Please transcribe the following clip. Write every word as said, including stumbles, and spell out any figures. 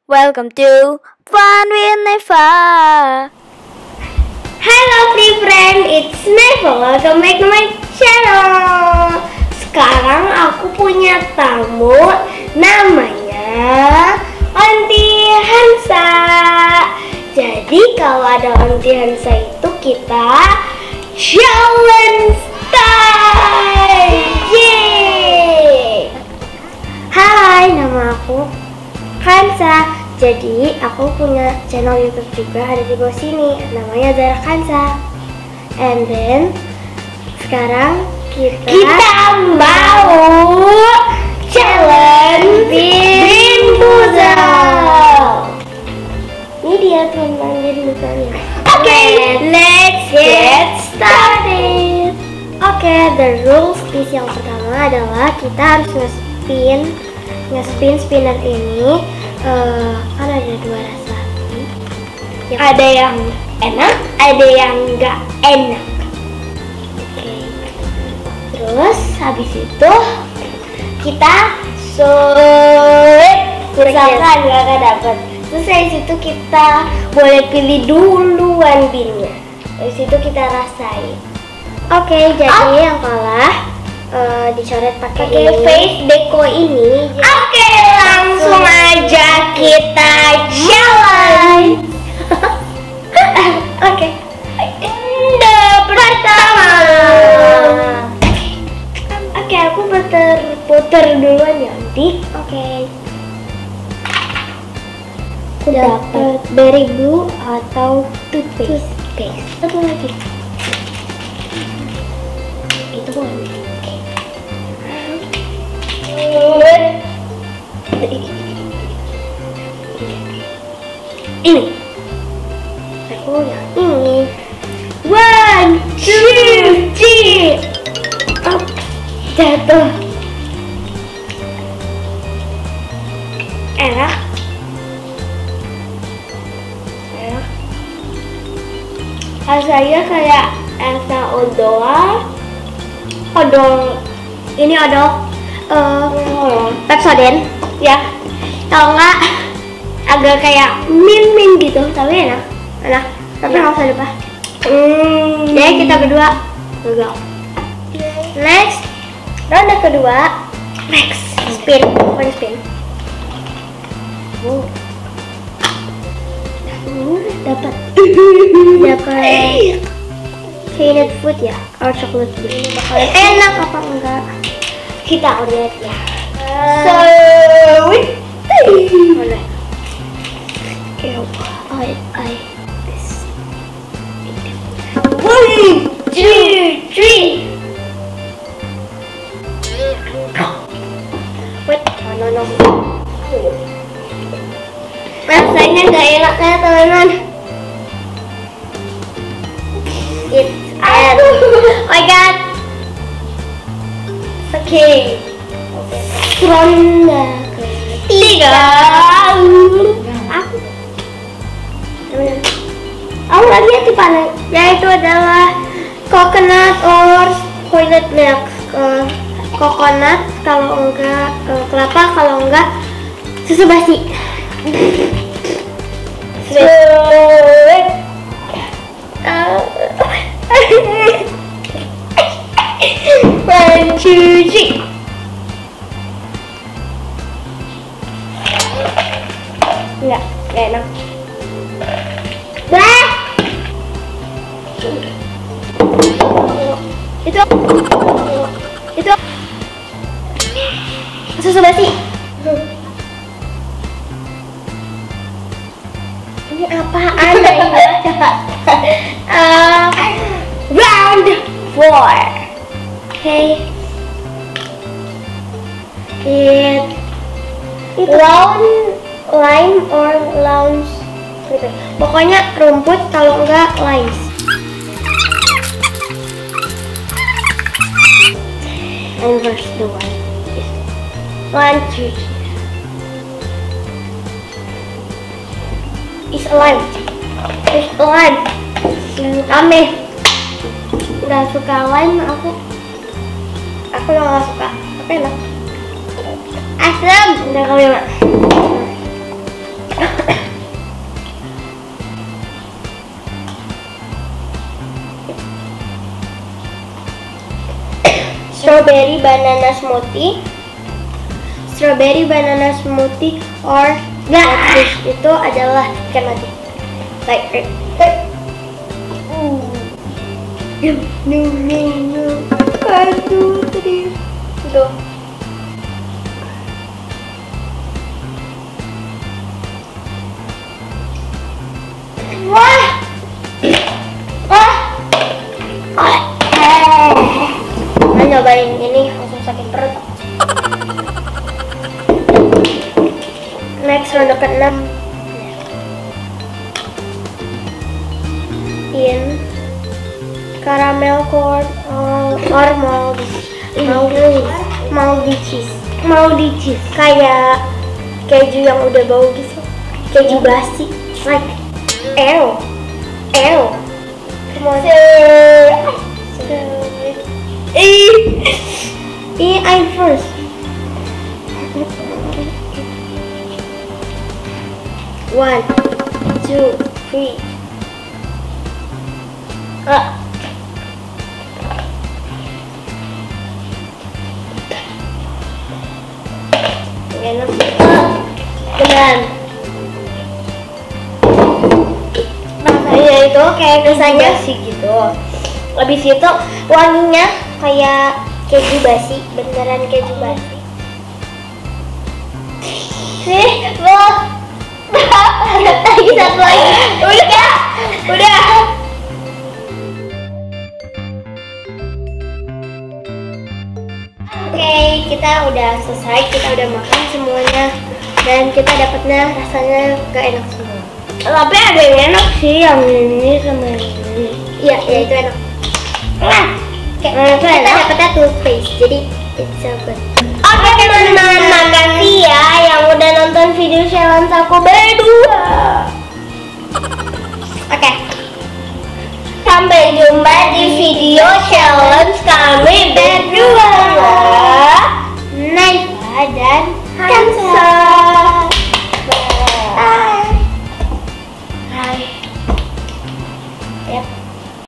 Welcome to Fun with Neva. Hello free friend, it's Neva. Welcome back to my channel. Sekarang aku punya tamu, namanya Onti Hansa. Jadi kalau ada Onti Hansa itu kita challenge time. Yeay. Hai, nama aku Hansa. Jadi aku punya channel YouTube juga, ada di bawah sini, namanya Zara Hansa. And then sekarang kita kita mau challenge Green Puzzle. Ini dia teman-teman Green Puzzle-nya. Oke, okay, let's get started. Oke, okay, the rules is yang pertama adalah kita harus nge-spin nge-spin spinner ini. Uh, kan ada dua rasa, yang ada yang enak, ada yang nggak enak. Oke, okay. Terus habis itu kita sulit, misalkan nggak dapat, terus dari situ kita boleh pilih duluan pinnya, dari situ kita rasain. Oke, okay, jadi oh. yang kalah Uh, dicoret pakai face deco ini. Oke, okay, langsung aja kita jalan. Oke, pertama. Oke, okay, aku puter-puter duluan ya, Onti. Oke. Okay. Aku dapat berry glue atau toothpaste. Toothpaste. Satu lagi. Itu boleh. Ini aku yang ini. One, two, three. Up, jatuh. Enak. Enak. Rasanya kayak Elsa Odoa. Odol. Ini odol. Uh, Pepsodent ya, kalau enggak agak kayak min min gitu, tapi enak, enak, tapi nggak usah lupa. Hmm. Jadi kita berdua gagal. Next, ronde kedua, next spin, one spin. Oh, dapat, dapat peanut food ya, or chocolate ini bakalan enak apa enggak? Kita lihat ya. So, boleh. I, I, this. One, two, three. Wait, no, no, no. Rasanya nggak enak ya teman-teman. It's air. Oh my god. Oke, okay. Ronde ketiga. Aku, aku lagi ya tipanya, yaitu adalah coconut or coconut milk. Uh, coconut kalau enggak uh, kelapa, kalau enggak susu basi. Sulit. Uh, One, two, three. Enggak, enggak enak. Bah! Itu Itu susu basi. Ini apaan ini? uh, Round four. Okay. It lawn lime or lounge. Pokoknya rumput, kalau enggak limes. And first the one. One, two, three. It's a lime. It's a lime. Aneh. Gak suka lime aku. Aku gak suka. Tapi enak. Asam. Udah kali mak. Strawberry banana smoothie. Strawberry banana smoothie or catfish itu adalah ikan mati. Like uh. No, no, no, no. Aduh, tadi tuh. Wah, wah, wah. Nah, nyobain ini langsung sakit perut. Next ronde keenam. In caramel corn or, or moldy moldy moldy cheese moldy cheese kayak keju yang udah bau gitu, keju basi, like ew ew. Come on. So, eh eh I'm first. One, two, three. Ah. Enak. Beneran. Rasanya itu kayak rasanya sih gitu. Habis itu wanginya kayak keju basi, beneran keju basi. Sih, loh. Lagi satu lagi. Udah, udah. Oke, okay, kita udah selesai, kita udah makan semuanya dan kita dapatnya rasanya gak enak semua. Tapi ada yang enak sih, yang ini sama yang ini. Iya, ya itu enak. Nah, kayak nah, kita dapatnya toothpaste, jadi it's so good. Oke okay, teman-teman, makasih